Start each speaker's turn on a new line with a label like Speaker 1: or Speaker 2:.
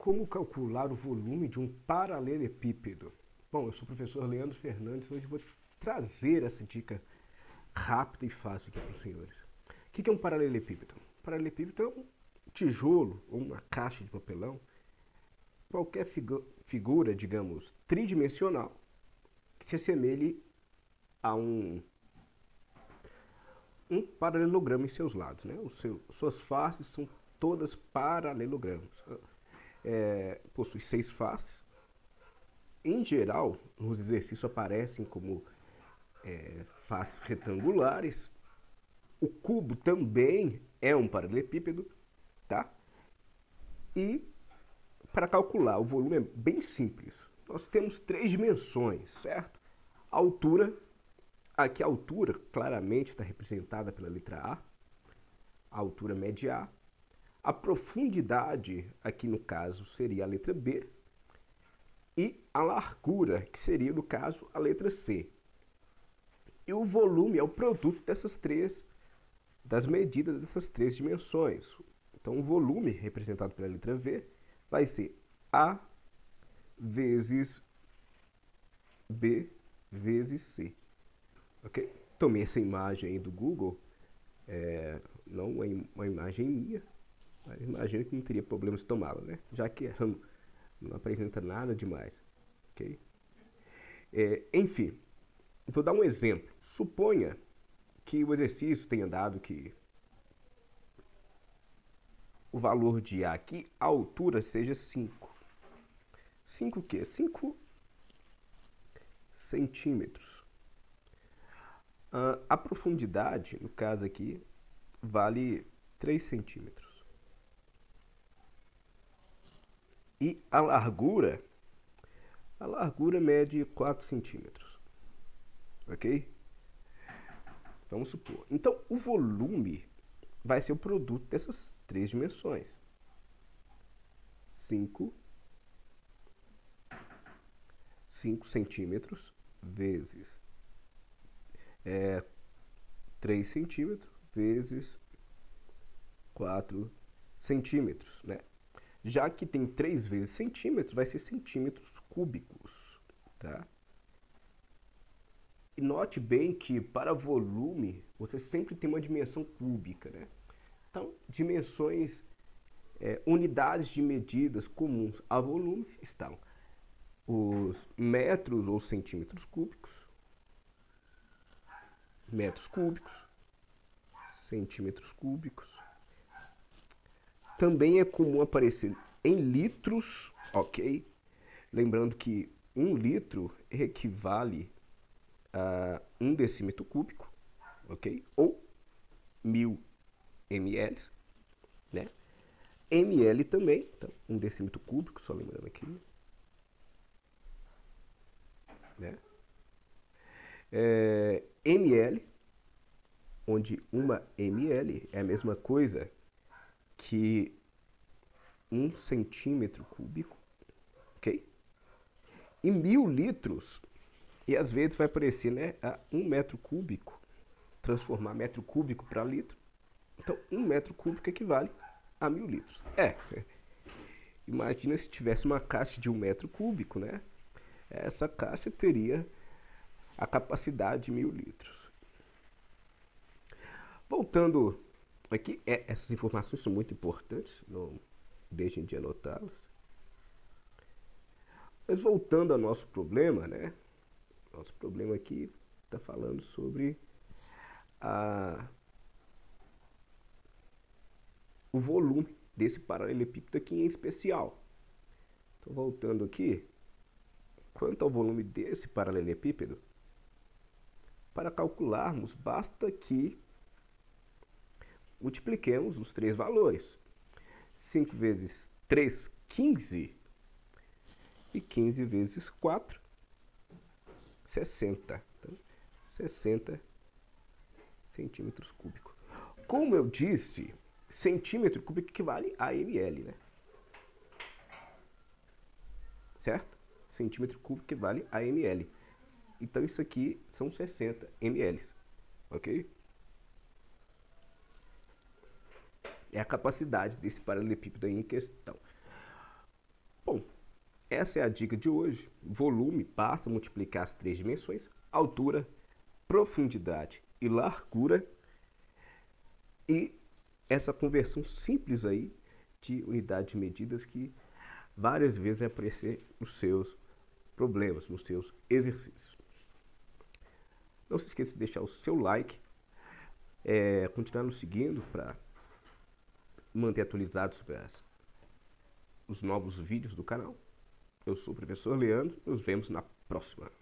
Speaker 1: Como calcular o volume de um paralelepípedo? Bom, eu sou o professor Leandro Fernandes e hoje vou trazer essa dica rápida e fácil aqui para os senhores. O que é um paralelepípedo? Um paralelepípedo é um tijolo ou uma caixa de papelão, qualquer figura, digamos, tridimensional, que se assemelhe a um paralelogramo em seus lados, né? Suas faces são todas paralelogramas. Possui 6 faces. Em geral, nos exercícios aparecem como faces retangulares. O cubo também é um paralelepípedo, tá? E para calcular o volume é bem simples. Nós temos 3 dimensões, certo? A altura, aqui a altura claramente está representada pela letra A, a altura média A. A profundidade, aqui no caso, seria a letra B. E a largura, que seria, no caso, a letra C. E o volume é o produto das medidas dessas 3 dimensões. Então, o volume, representado pela letra V, vai ser A vezes B vezes C. Ok? Tomei essa imagem aí do Google, não é uma imagem minha, mas imagino que não teria problema de tomá-la, né? Já que não apresenta nada demais. Ok? Enfim, vou dar um exemplo. Suponha que o exercício tenha dado que o valor de A aqui, a altura seja 5. 5 o quê? 5 centímetros. A profundidade, no caso aqui, vale 3 centímetros. E a largura mede 4 centímetros. Ok? Vamos supor. Então, o volume vai ser o produto dessas 3 dimensões. 5 centímetros vezes 3 centímetros vezes 4 centímetros, né? Já que tem 3 vezes centímetros, vai ser centímetros cúbicos, tá? E note bem que para volume, você sempre tem uma dimensão cúbica, né? Então, dimensões, unidades de medidas comuns a volume estão os metros ou centímetros cúbicos, metros cúbicos, centímetros cúbicos. Também é comum aparecer em litros, ok? Lembrando que 1 litro equivale a 1 decímetro cúbico, ok? Ou 1000 ml, né? ml também, então 1 decímetro cúbico, só lembrando aqui, né? ml, onde 1 ml é a mesma coisa que 1 centímetro cúbico, ok? E 1000 litros, e às vezes vai aparecer, né, a 1 metro cúbico, transformar metro cúbico para litro. Então, 1 metro cúbico equivale a 1000 litros. Imagina se tivesse uma caixa de 1 metro cúbico, né? Essa caixa teria a capacidade de 1000 litros. Voltando aqui, essas informações são muito importantes, não deixem de anotá-las. Mas voltando ao nosso problema, né? Nosso problema aqui está falando sobre o volume desse paralelepípedo aqui em especial. Então, voltando aqui, quanto ao volume desse paralelepípedo, para calcularmos, basta que multipliquemos os 3 valores. 5 vezes 3, 15. E 15 vezes 4, 60. Então, 60 centímetros cúbicos. Como eu disse, centímetro cúbico equivale a ml, né? Certo? Centímetro cúbico equivale a ml. Então, isso aqui são 60 ml, ok? É a capacidade desse paralelepípedo aí em questão. essa é a dica de hoje. Volume, basta multiplicar as 3 dimensões, altura, profundidade e largura, e essa conversão simples aí de unidade de medidas que várias vezes vai aparecer nos seus problemas, nos seus exercícios. Não se esqueça de deixar o seu like, continuar nos seguindo para manter atualizado sobre os novos vídeos do canal. Eu sou o professor Leandro, nos vemos na próxima.